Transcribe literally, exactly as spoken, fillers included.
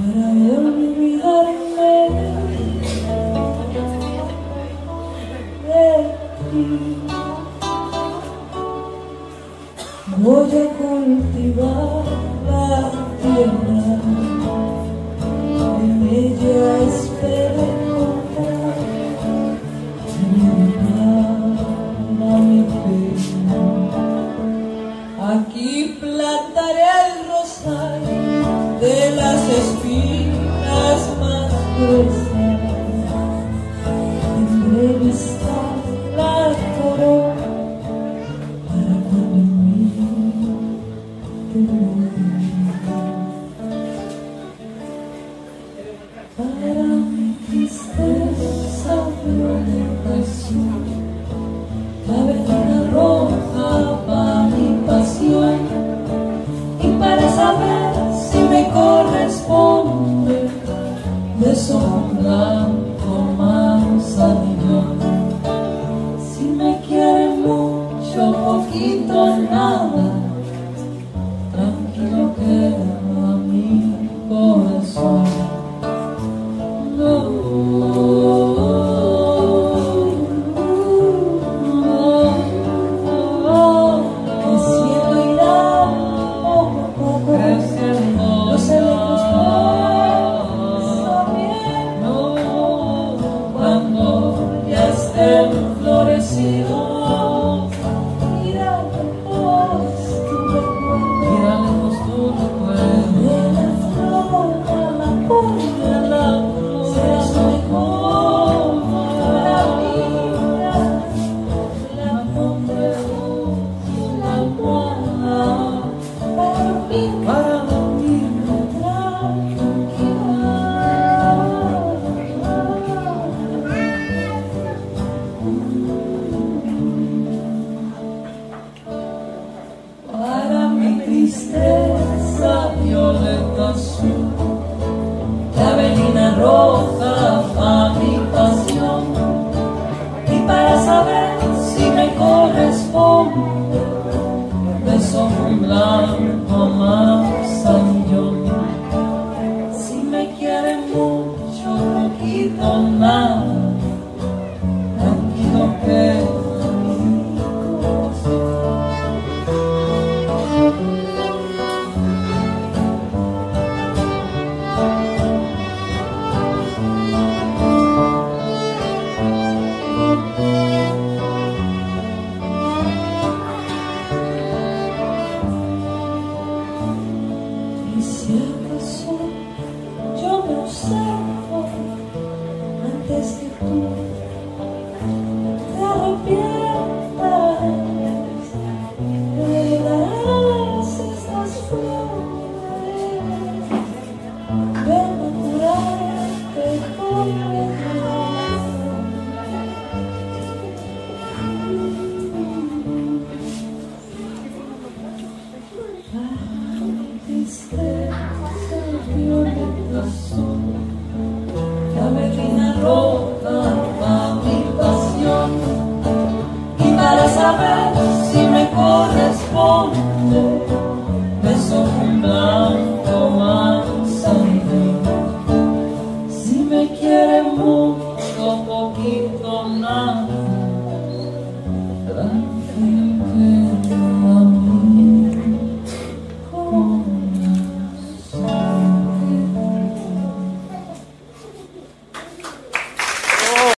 para olvidarme de ti. Voy a cultivar la tierra, en ella espero encontrar mi mi pena. Aquí plantaré el rosal de las espinas más gruesas. Tendré vista la corona para cuando en mí te vuelva. Para mi tristeza violeta azul, la avenida roja para mi pasión, y para saber si me corresponde beso un blanco manzanillón. Si me quiere mucho, poquito, nada, tranquilo queda mi corazón. No. Florecido, mira lejos tu recuerdo, mira lejos tu recuerdo, de la flor a la polla, la serás mejor para mí, la pondré en la almohada para mí, para dormirme tranquila. Para mi tristeza violeta azul, la avenida roja para mi pasión, y para saber si me corresponde beso muy blanco manzanillón. Si me quiere mucho, poquito, nada, tranquilo queda mi corazón. Y si acaso yo me observo antes que tú te arrepientas, me darás estas flores de natural que tristeza violeta azul, la avenida roja para mi pasión, y para saber si me corresponde beso un blanco manzanillón. Si me quiere mucho, poquito, nada,